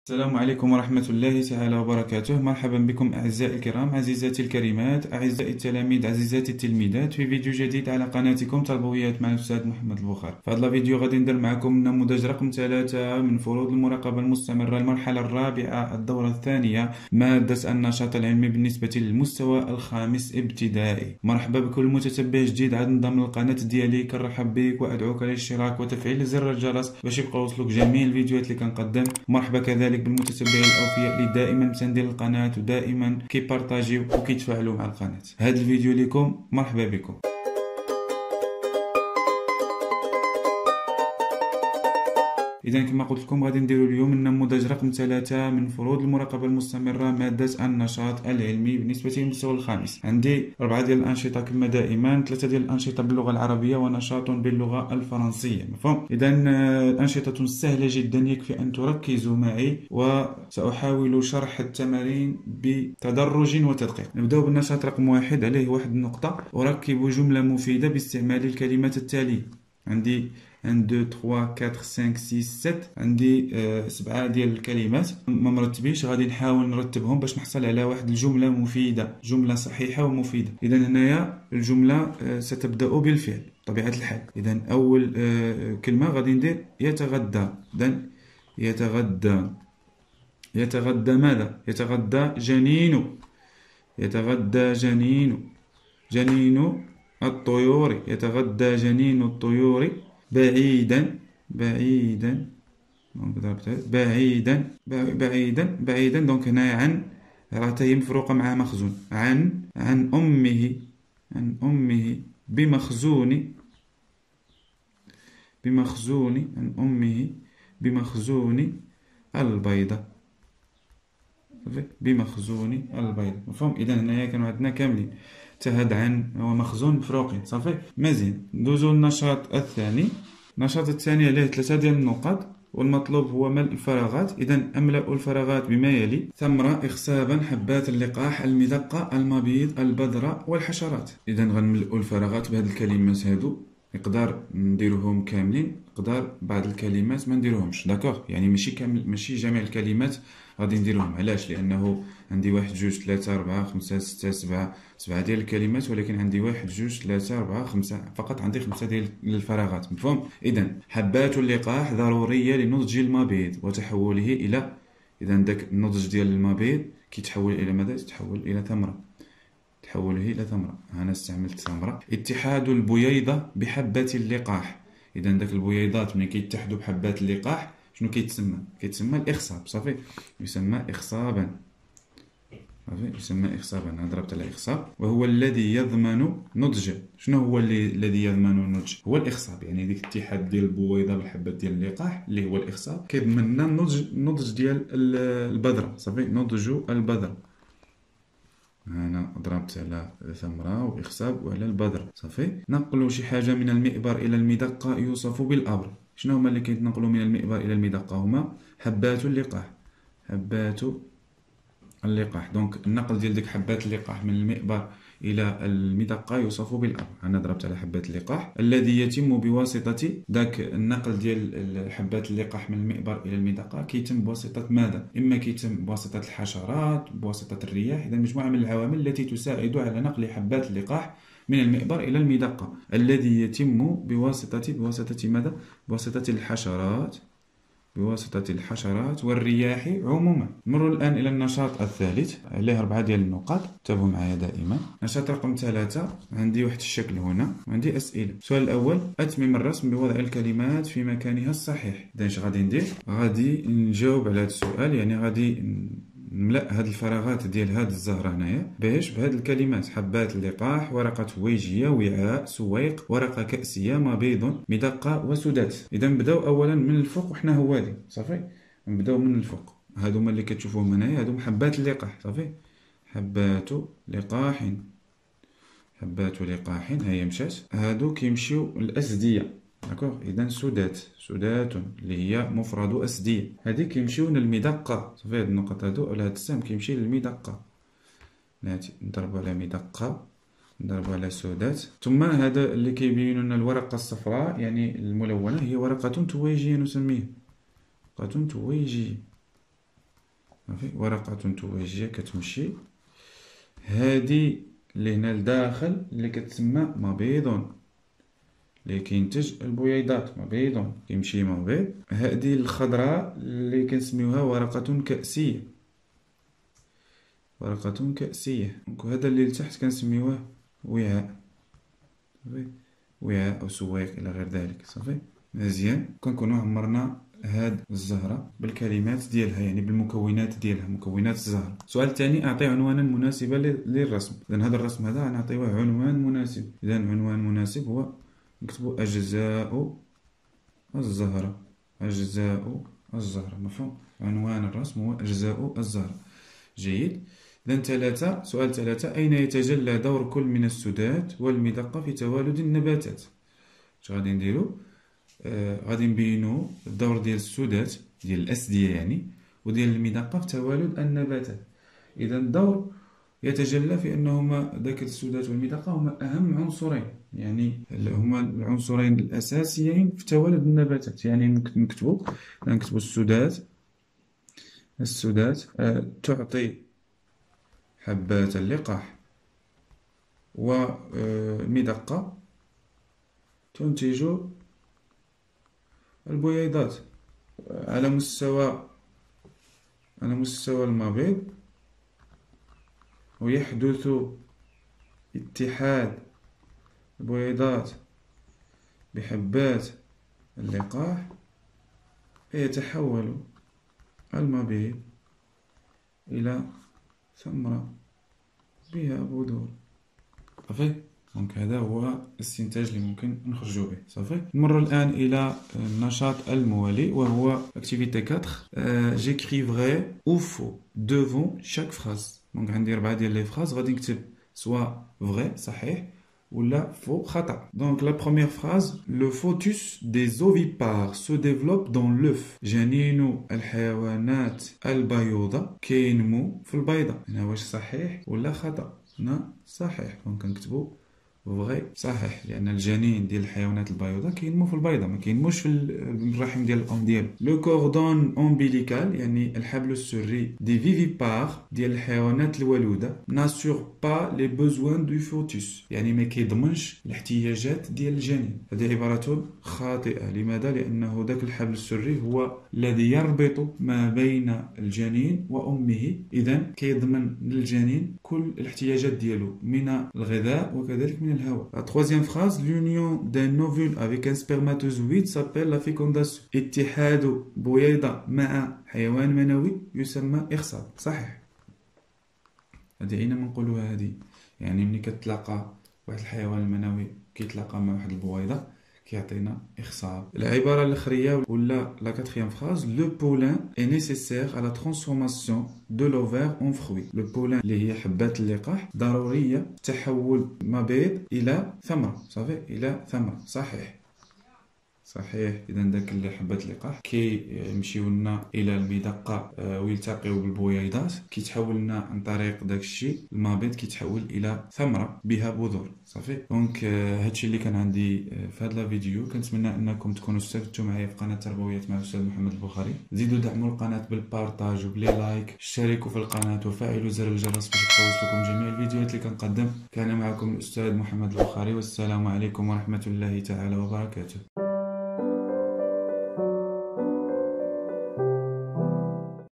السلام عليكم ورحمة الله تعالى وبركاته. مرحبا بكم أعزائي الكرام، عزيزاتي الكريمات، أعزائي التلاميذ، عزيزاتي التلميذات، في فيديو جديد على قناتكم تربويات مع الأستاذ محمد البخاري. في هذا الفيديو غادي ندير معكم نموذج رقم 3 من فروض المراقبة المستمرة، المرحلة الرابعة، الدورة الثانية، مادة النشاط العلمي بالنسبة للمستوى الخامس ابتدائي. مرحبا بكل متتبع جديد عاد انضم للقناة ديالي، كنرحب بك وأدعوك للاشتراك وتفعيل زر الجرس باش يبقاو يوصلوك جميع الفيديوهات اللي كنقدم. مرحبا كذلك بالمتتبعين الاوفياء اللي دائما مساندين القناه ودائما كيبارطاجيو وكيتفاعلوا مع القناه. هذا الفيديو لكم، مرحبا بكم. إذا كما قلت لكم غادي نديرو اليوم النموذج رقم 3 من فروض المراقبة المستمرة، مادة النشاط العلمي بالنسبة للمستوى الخامس. عندي 4 ديال الأنشطة كما دائما، 3 ديال الأنشطة باللغة العربية ونشاط باللغة الفرنسية، مفهوم؟ إذا الأنشطة سهلة جدا، يكفي أن تركزوا معي وسأحاول شرح التمارين بتدرج وتدقيق. نبدأ بالنشاط رقم 1، عليه 1 نقطة. أركب جملة مفيدة باستعمال الكلمات التالية. عندي 1 2 3 4 5 6 7، عندي 7 ديال الكلمات ما مرتبينش، غادي نحاول نرتبهم باش نحصل على واحد الجملة مفيدة، جملة صحيحة ومفيدة. إذا هنايا الجملة ستبدأ بالفعل بطبيعة الحال. إذا أول كلمة غادي ندير يتغدى. إذا يتغدى ماذا؟ يتغدى جنين. يتغدى جنين الطيور. يتغدى جنين الطيور بعيدا دونك هنا عن راه تاهي مفروقة مع مخزون. عن أمه بمخزون البيضة. مفهوم؟ إذا هنايا كانوا عندنا كاملين تهد عن ومخزون مفروقين. صافي مزيان. ندوزو للنشاط الثاني. النشاط الثاني عليه 3 ديال النقاط، والمطلوب هو ملء الفراغات. إذا أملأ الفراغات بما يلي: ثمرة، إخصابا، حبات اللقاح، المدقة، المبيض، البذرة، والحشرات. إذا غنملئو الفراغات بهاد الكلمات هادو. نقدر نديروهم كاملين، نقدر بعض الكلمات ما نديروهمش. داكوغ، يعني ماشي جميع الكلمات غادي نديروهم. علاش؟ لأنه عندي 1 2 3 4 5 6 7 ديال الكلمات، ولكن عندي 1 2 3 4 5، فقط عندي 5 ديال الفراغات، مفهوم؟ إذا حبات اللقاح ضرورية لنضج المبيض وتحوله إلى، إذا داك النضج ديال المبيض كيتحول إلى ماذا؟ يتحول إلى ثمرة. تحوله إلى ثمرة. أنا استعملت ثمرة. اتحاد البويضة بحبات اللقاح. إذا داك البويضات ملي كيتحدوا بحبات اللقاح شنو كيتسمى؟ كيتسمى الإخصاب. صافي، يسمى إخصابا. صافي، يسمى إخصابا. أنا ضربت على إخصاب، وهو الذي يضمن نضج. شنو هو الذي يضمن النضج؟ هو الإخصاب. يعني ديك الاتحاد ديال البويضة بالحبات ديال اللقاح اللي هو الإخصاب كيضمن لنا النضج ديال البذرة. صافي، نضج البذرة. أنا ضربت على ثمرة وإخصاب وعلى البذرة. صافي. نقل شي حاجة من المئبر إلى المدقة يوصف بالأمر. شنو هما اللي كيتنقلوا من المئبر إلى المدقة؟ هما حبات اللقاح. حبات اللقاح. دونك النقل ديال ديك حبات اللقاح من المئبر إلى المدقة يوصف بالأمر. أنا ضربت على حبات اللقاح الذي يتم بواسطة داك النقل ديال حبات اللقاح من المئبر إلى المدقة. كيتم بواسطة ماذا؟ إما كيتم بواسطة الحشرات، بواسطة الرياح. إذا مجموعة من العوامل التي تساعد على نقل حبات اللقاح من المئبر إلى المدقة، الذي يتم بواسطة ماذا؟ بواسطة الحشرات، والرياح عموما. نمر الآن إلى النشاط الثالث، عليه 4 ديال النقاط. انتبهوا معايا دائما. نشاط رقم 3، عندي واحد الشكل هنا وعندي أسئلة. السؤال الأول: أتمم الرسم بوضع الكلمات في مكانها الصحيح. إذا اش غادي ندير؟ غادي نجاوب على هذا السؤال، يعني غادي نملأ هاد الفراغات ديال هاد الزهرة هنايا بهاد الكلمات: حبات اللقاح، ورقة هويجية، وعاء، سويق، ورقة كأسية، مبيض، مدقة، وسدات. إذا نبداو أولا من الفوق، وحنا هوالي. صافي، نبداو من الفوق. هادو هما اللي كتشوفوهم هنايا، هادو حبات اللقاح. صافي، حبات لقاح. هي مشات. هادو كيمشيو الأسدية. داكوغ. إذا سدات اللي هي مفرد أسدية. هادي كيمشيو للمدقة. صافي، هاد النقط هادو ولا هاد السهم كيمشي للمدقة. نضربو على مدقة، نضربو على سدات. ثم هذا اللي كيبين لنا الورقة الصفراء، يعني الملونة، هي ورقة تويجية نسميها. ورقة تويجية. صافي. ورقة توجيه كتمشي، هادي اللي هنا لداخل اللي كتسمى مبيض، اللي كينتج البويضات، مبيض كيمشي مبيض. هادي الخضراء اللي كنسميوها ورقة كأسية، ورقة كأسية. هذا اللي لتحت كنسميوه وعاء، صافي، وعاء أو سواق إلى غير ذلك. صافي مزيان. كنكونو عمرنا هاد الزهرة بالكلمات ديالها، يعني بالمكونات ديالها، مكونات الزهرة. السؤال الثاني، أعطي عنوانا مناسبا للرسم. إذا هذا الرسم هذا غنعطيوه عنوان مناسب. إذا عنوان مناسب هو نكتبو أجزاء الزهرة، أجزاء الزهرة، مفهوم؟ عنوان الرسم هو أجزاء الزهرة. جيد. إذا ثلاثة، سؤال ثلاثة، أين يتجلى دور كل من السدات والمدقة في توالد النباتات؟ اش غادي نديرو؟ غادي نبينو الدور ديال السدات ديال الأسدية يعني، وديال المدقة في توالد النباتات. إذا الدور يتجلى في أنهما ذاك السدات والمدقة هما أهم عنصرين، يعني هما العنصرين الأساسيين في توالد النباتات. يعني نكتبو السدات تعطي حبات اللقاح، والمدقة تنتج البويضات. على مستوى المبيض ويحدث اتحاد البويضات بحبات اللقاح، فيتحول المبيض إلى ثمرة بها بذور. صافي. دونك هذا هو الاستنتاج اللي ممكن نخرجوا به. صافي. نمر الآن إلى النشاط الموالي وهو activité 4. j'écrivrai ou faux devant chaque phrase. دونك عندي 4 ديال لي فراز غادي نكتب سوا vrai صحيح ولا faux خطأ. Donc la première phrase, le fœtus des ovipares se développe dans l'œuf. جنين الحيوانات البيوضة كينمو في البيضة. هنا واش صحيح ولا خطأ؟ هنا صحيح. دونك كنكتبو فغي صحيح، لان الجنين ديال الحيوانات البيضاء كينمو في البيضه، ما كينموش في الرحم ديال الام ديالو. لو كوردون امبيليكال يعني الحبل السري دي فيفيبار ديال الحيوانات الولوده ناسور با لي بوزوان دو فوتوس، يعني ما كيضمنش الاحتياجات ديال الجنين. هذه عباره خاطئه. لماذا؟ لانه ذاك الحبل السري هو الذي يربط ما بين الجنين وامه، اذا كيضمن للجنين كل الاحتياجات ديالو من الغذاء وكذلك من الهواء. La troisième phrase, l'union d'un ovule avec un spermatozoïde s'appelle la fécondation. اتحاد بويضة مع حيوان منوي يسمى إخصاب. صحيح. هذه أينما نقولوها هذه، يعني ملي كتلاقى واحد الحيوان المنوي كيتلاقى مع واحد البويضة كيعطينا إخصاب. العبارة الأخرية ولا la quatrième phrase, le pollen est nécessaire à la transformation de l'ovaire en fruit. le pollen اللي هي حبات اللقاح ضرورية تحول مبيض إلى ثمرة. صافي، إلى ثمرة. صحيح. إذا داك اللي حبات اللقاح كيمشيو لنا الى المدقه ويلتقيو بالبويضات، كيتحول لنا عن طريق داك الشيء المبيض كيتحول الى ثمره بها بذور. صافي. دونك هادشي اللي كان عندي في هذا الفيديو. كنتمنى انكم تكونوا استفدتوا معايا في قناه تربويات مع الاستاذ محمد البخاري. زيدوا دعموا القناه بالبارطاج وبلي لايك، اشتركوا في القناه وفعلوا زر الجرس باش توصلكم جميع الفيديوهات اللي كنقدم. كان معكم الاستاذ محمد البخاري، والسلام عليكم ورحمه الله تعالى وبركاته.